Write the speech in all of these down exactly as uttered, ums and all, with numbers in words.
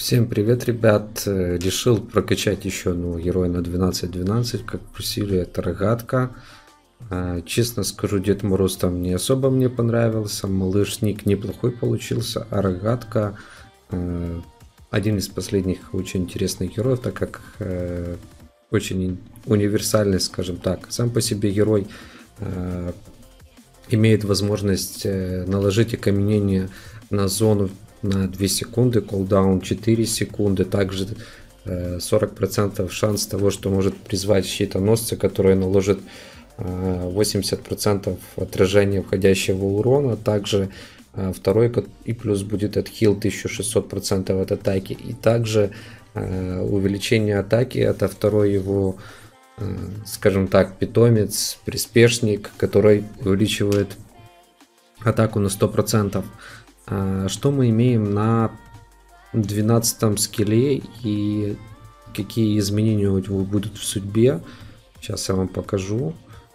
Всем привет, ребят! Э, Решил прокачать еще одного героя на двенадцать двенадцать, как просили, это Рогатка. А, Честно скажу, Дед Мороз там не особо мне понравился, Малышник неплохой получился, а Рогатка э, один из последних очень интересных героев, так как э, очень универсальный, скажем так. Сам по себе герой э, имеет возможность э, наложить окаменение на зону на две секунды, кулдаун четыре секунды, также э, сорок процентов шанс того, что может призвать щитоносца, который наложит э, восемьдесят процентов отражения входящего урона, также э, второй и плюс будет отхил тысяча шестьсот процентов от атаки, и также э, увеличение атаки, это второй его, э, скажем так, питомец, приспешник, который увеличивает атаку на сто процентов. Что мы имеем на двенадцатом скилле и какие изменения у него будут в судьбе? Сейчас я вам покажу.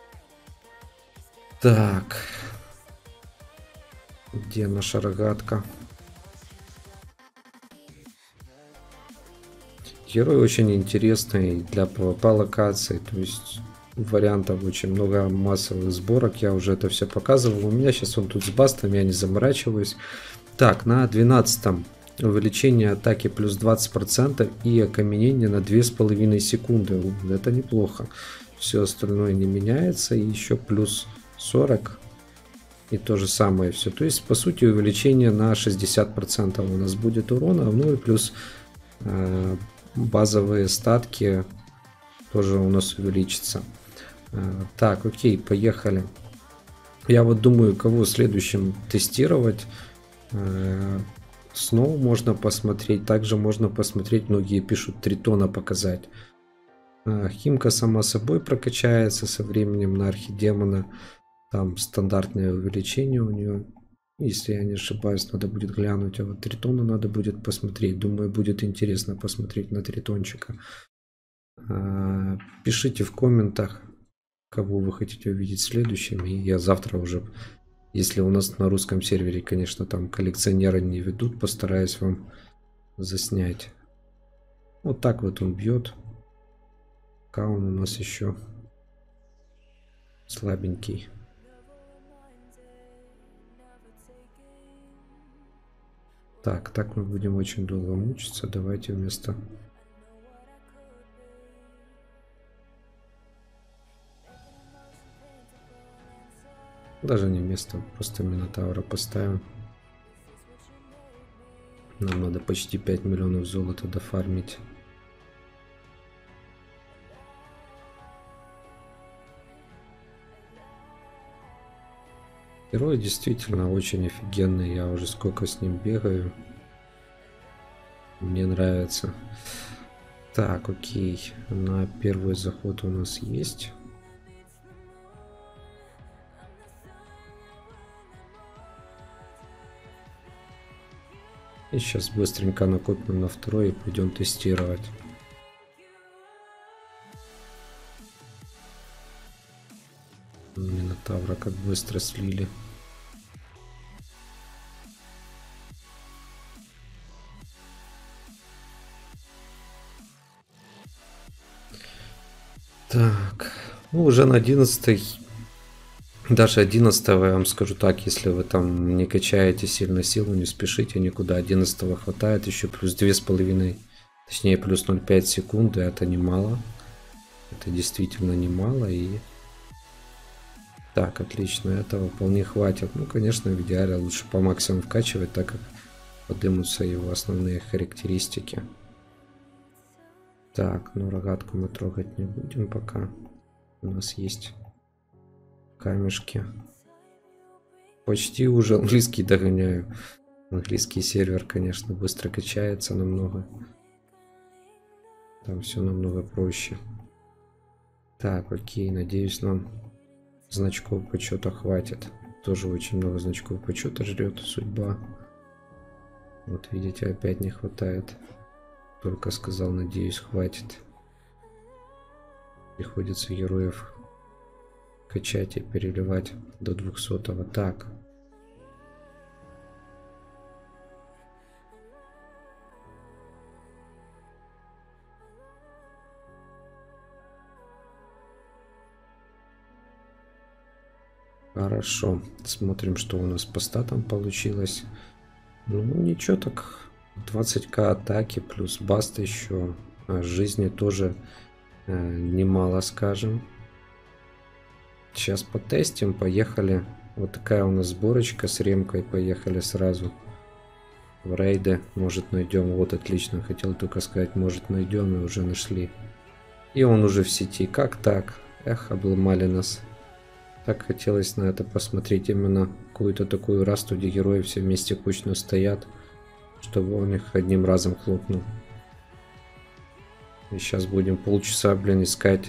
Так. Где наша Рогатка? Герой очень интересный для пэ вэ пэ локации. То есть вариантов очень много, массовых сборок. Я уже это все показывал. У меня сейчас он тут с бастом, я не заморачиваюсь. Так, на двенадцатом увеличение атаки плюс двадцать процентов и окаменение на две с половиной секунды. Это неплохо. Все остальное не меняется. И еще плюс сорок. И то же самое все. То есть, по сути, увеличение на шестьдесят процентов у нас будет урона. Ну и плюс э, базовые статки тоже у нас увеличится. Э, так, окей, поехали. Я вот думаю, кого следующим тестировать. Сноу можно посмотреть, также можно посмотреть, многие пишут Тритона показать. Химка сама собой прокачается со временем на архидемона, там стандартное увеличение у нее, если я не ошибаюсь, надо будет глянуть, а вот Тритона надо будет посмотреть, думаю, будет интересно посмотреть на Тритончика. Пишите в комментах, кого вы хотите увидеть следующим, и я завтра уже, если у нас на русском сервере, конечно, там коллекционеры не ведут, постараюсь вам заснять. Вот так вот он бьет. Пока он у нас еще слабенький. Так, так мы будем очень долго мучиться. Давайте вместо... Даже не вместо, просто Минотавра поставим. Нам надо почти пять миллионов золота дофармить. Герой действительно очень офигенный. Я уже сколько с ним бегаю. Мне нравится. Так, окей. На первый заход у нас есть. И сейчас быстренько накопим на второй и пойдем тестировать. Минотавра как быстро слили. Так, ну уже на одиннадцатой. Даже одиннадцатого, я вам скажу так, если вы там не качаете сильно силу, не спешите никуда, одиннадцатого хватает, еще плюс две с половиной, точнее плюс ноль целых пять секунды, это немало, это действительно немало. И так, отлично, этого вполне хватит. Ну, конечно, в идеале лучше по максимуму вкачивать, так как поднимутся его основные характеристики. Так, ну Рогатку мы трогать не будем пока, у нас есть камешки. Почти уже английский догоняю. Английский сервер, конечно, быстро качается намного. Там все намного проще. Так, окей, надеюсь, нам значков почета хватит. Тоже очень много значков почета жрет судьба. Вот видите, опять не хватает. Только сказал, надеюсь, хватит. Приходится героев качать и переливать до двухсотого. Так. Хорошо. Смотрим, что у нас по статам получилось. Ну, ничего так. двадцать тысяч атаки плюс баста еще. А жизни тоже э, немало, скажем. Сейчас потестим. Поехали. Вот такая у нас сборочка с ремкой. Поехали сразу в рейды. Может найдем. Вот отлично. Хотел только сказать, может найдем. И уже нашли. И он уже в сети. Как так? Эх, обломали нас. Так хотелось на это посмотреть. Именно какую-то такую расту, где герои все вместе кучно стоят. Чтобы он их одним разом хлопнул. И сейчас будем полчаса, блин, искать.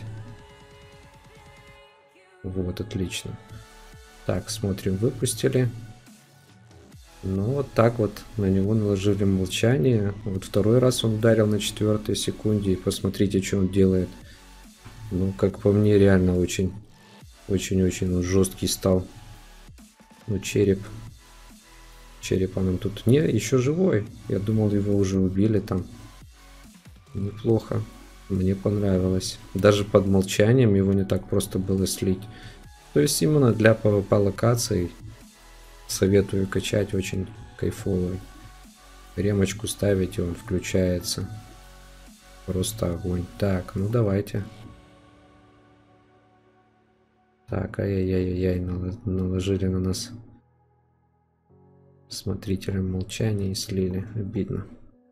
Вот, отлично. Так, смотрим, выпустили. Ну, вот так вот на него наложили молчание. Вот второй раз он ударил на четвертой секунде. И посмотрите, что он делает. Ну, как по мне, реально очень, очень-очень он жесткий стал. Ну, череп. Черепа нам тут... Не, еще живой. Я думал, его уже убили там. Неплохо. Мне понравилось. Даже под молчанием его не так просто было слить. То есть именно для пэ вэ пэ локаций советую качать, очень кайфовый. Ремочку ставить, и он включается. Просто огонь. Так, ну давайте. Так, ай-яй-яй-яй, наложили на нас смотрителям молчания и слили. Обидно.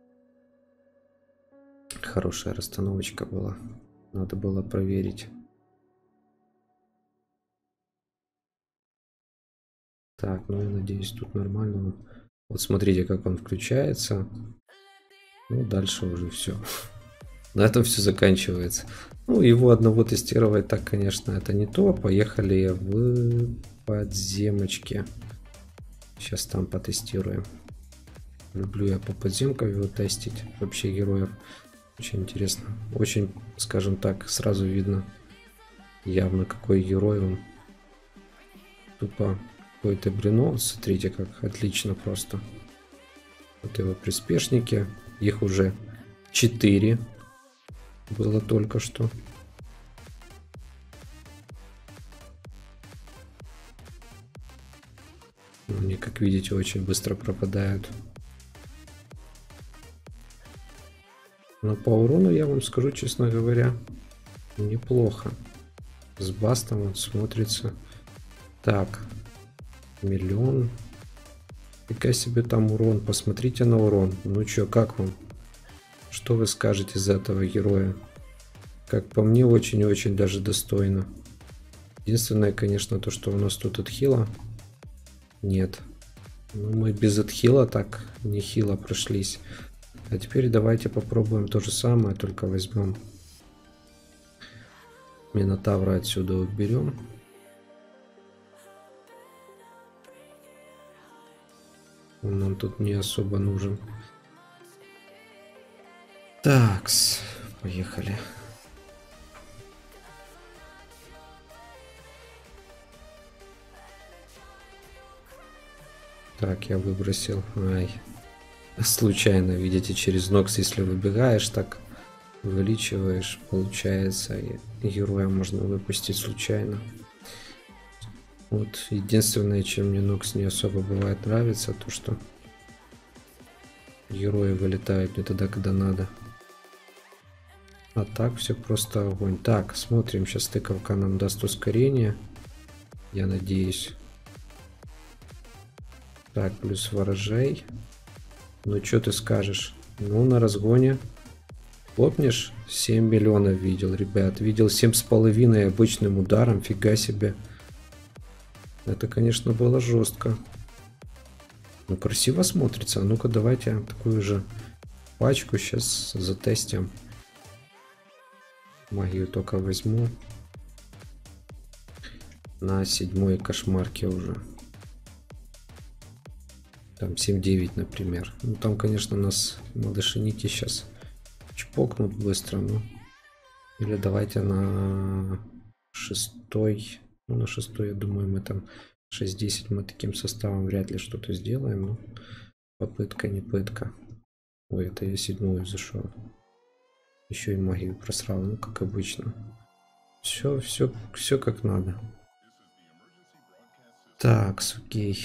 Хорошая расстановочка была. Надо было проверить. Так, ну я надеюсь, тут нормально. Вот смотрите, как он включается. Ну, дальше уже все. На этом все заканчивается. Ну, его одного тестировать так, конечно, это не то. Поехали в подземочки. Сейчас там потестируем. Люблю я по подземкам его тестить. Вообще героев. Очень интересно. Очень, скажем так, сразу видно явно, какой герой он. Тупо какой-то брено. Смотрите, как отлично просто. Вот его приспешники. Их уже четыре было только что. Они, как видите, очень быстро пропадают. Но по урону, я вам скажу, честно говоря, неплохо. С бастом он смотрится. Так, миллион. Фига себе там урон. Посмотрите на урон. Ну чё, как вам? Что вы скажете за этого героя? Как по мне, очень и очень даже достойно. Единственное, конечно, то, что у нас тут отхила. Нет. Ну, мы без отхила так нехило прошлись. А теперь давайте попробуем то же самое, только возьмем Минотавра отсюда уберем. Он нам тут не особо нужен. Такс, поехали. Так, я выбросил. Ай. Случайно, видите, через Нокс, если выбегаешь, так увеличиваешь, получается, и героя можно выпустить случайно. Вот единственное, чем мне Нокс не особо бывает нравится, то что герои вылетают не тогда, когда надо. А так все просто огонь. Так, смотрим, сейчас тыковка нам даст ускорение. Я надеюсь. Так, плюс ворожей. Ну, что ты скажешь? Ну, на разгоне. Помнишь? семь миллионов видел, ребят. Видел семь с половиной обычным ударом. Фига себе. Это, конечно, было жестко. Ну, красиво смотрится. А ну-ка, давайте такую же пачку сейчас затестим. Магию только возьму. На седьмой кошмарке уже. Там семь девять, например. Ну, там, конечно, нас малышиники сейчас чпокнут быстро. Ну. Или давайте на шестой. Ну, на шестой, я думаю, мы там шесть десять мы таким составом вряд ли что-то сделаем. Ну, попытка, не пытка. Ой, это я седьмую зашел. Еще и магию просрал, ну, как обычно. Все, все, все как надо. Так, окей.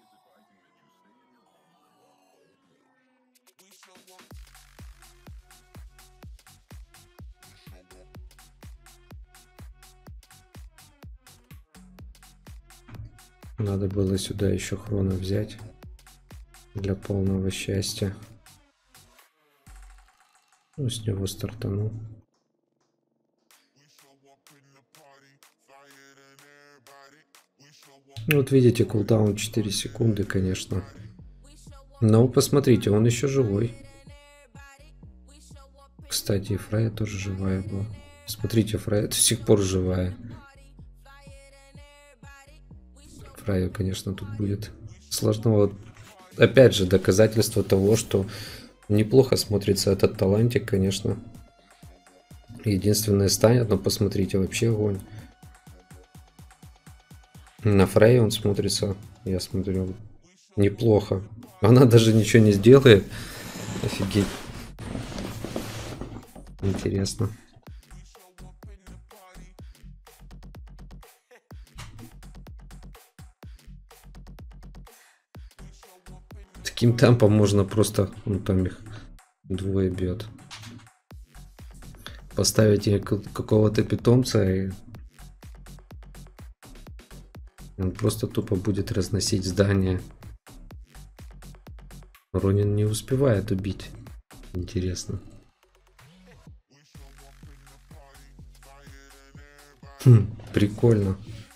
Надо было сюда еще хрона взять для полного счастья. Ну, с него стартанул. Ну, вот видите, кулдаун четыре секунды, конечно. Но посмотрите, он еще живой. Кстати, и Фрая тоже живая была. Смотрите, Фрая до сих пор живая. Фраю, конечно, тут будет сложно. Вот, опять же, доказательство того, что неплохо смотрится этот талантик, конечно. Единственное станет, но посмотрите, вообще огонь. На Фрей он смотрится, я смотрю, неплохо. Она даже ничего не сделает. Офигеть. Интересно. Таким темпом можно просто, ну там их двое бьет. Поставить какого-то питомца, и он просто тупо будет разносить здание. Ронин не успевает убить. Интересно. Хм, прикольно.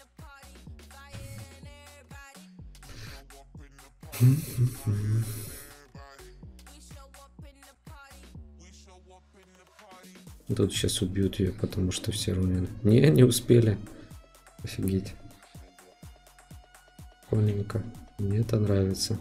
Тут сейчас убьют ее, потому что все Ронин. Не, не успели. Офигеть. Прикольненько. Мне это нравится.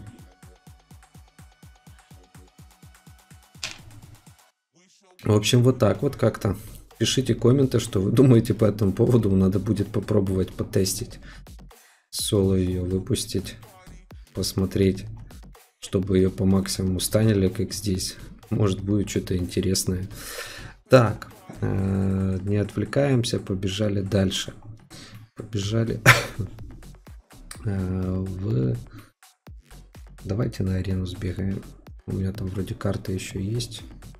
В общем, вот так вот как-то. Пишите комменты, что вы думаете по этому поводу. Надо будет попробовать потестить. Соло ее выпустить. Посмотреть, чтобы ее по максимуму станили, как здесь. Может, будет что-то интересное. Так, э, не отвлекаемся, побежали дальше. Побежали в... Давайте на арену сбегаем. У меня там вроде карта еще есть.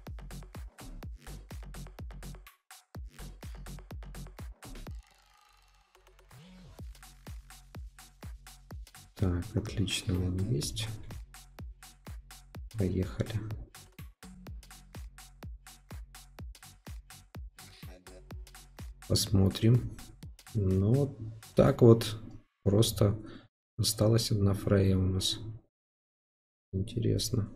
Так, отлично, он есть. Поехали. Посмотрим. Ну, так вот, просто осталась одна Фрея у нас. Интересно.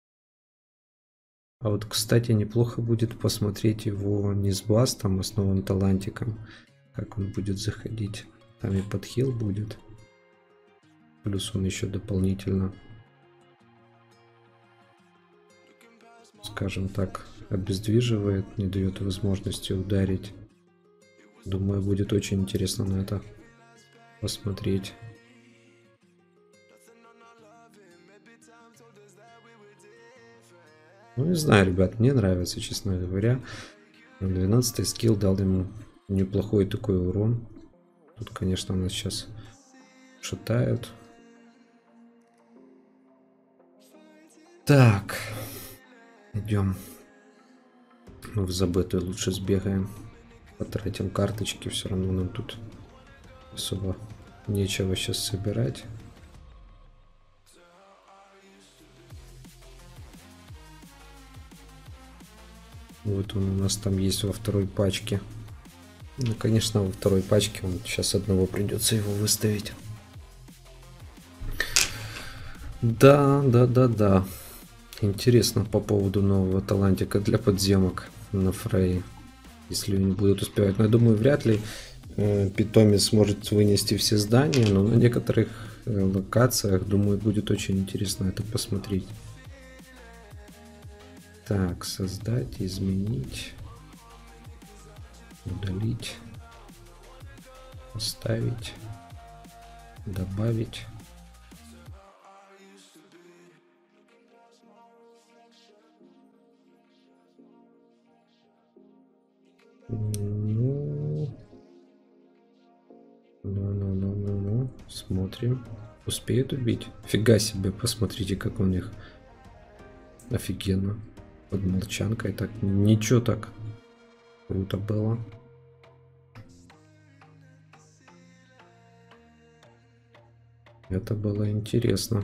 А вот, кстати, неплохо будет посмотреть его не с бастом, а с новым талантиком. Как он будет заходить. Там и подхил будет. Плюс он еще дополнительно, скажем так, обездвиживает, не дает возможности ударить. Думаю, будет очень интересно на это посмотреть. Ну, не знаю, ребят, мне нравится, честно говоря. двенадцатый скилл дал ему неплохой такой урон. Тут, конечно, нас сейчас шатают. Так, идем. Ну, в забытую лучше сбегаем. Потратим карточки, все равно нам тут особо нечего сейчас собирать. Вот он у нас там есть во второй пачке. Ну, конечно, во второй пачке он сейчас одного придется его выставить. Да, да, да, да. Интересно по поводу нового талантика для подземок на Фрей. Если они будут успевать. Но я думаю, вряд ли э, питомец сможет вынести все здания. Но на некоторых э, локациях, думаю, будет очень интересно это посмотреть. Так, создать, изменить, удалить, поставить, добавить. Ну, ну, ну, ну, ну, ну. Смотрим. Успеют убить? Фига себе, посмотрите, как у них офигенно. Под молчанкой. Так, ничего так. Круто было. Это было интересно.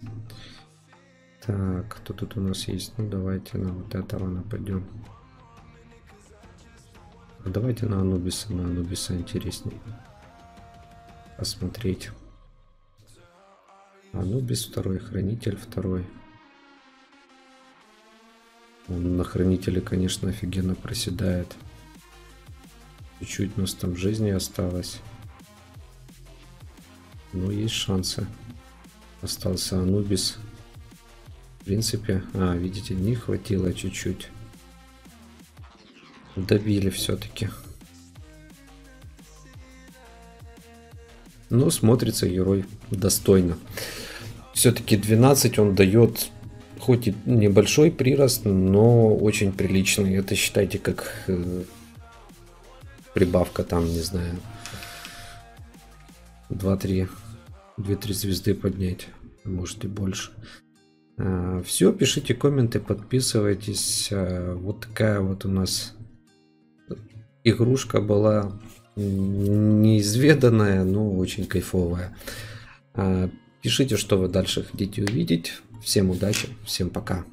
Так, кто тут у нас есть? Ну, давайте на вот этого нападем. А давайте на Анубиса. На Анубиса интереснее посмотреть. Анубис второй, Хранитель второй. Он на Хранителе, конечно, офигенно проседает. Чуть-чуть у нас там жизни осталось. Но есть шансы. Остался Анубис. В принципе, а, видите, не хватило чуть-чуть. Добили все-таки. Но смотрится герой достойно. Все-таки двенадцать он дает, хоть и небольшой прирост, но очень приличный. Это считайте как э, прибавка там, не знаю, два-три звезды поднять, может и больше. Все, пишите комменты, подписывайтесь. Вот такая вот у нас игрушка была, неизведанная, но очень кайфовая. Пишите, что вы дальше хотите увидеть. Всем удачи, всем пока.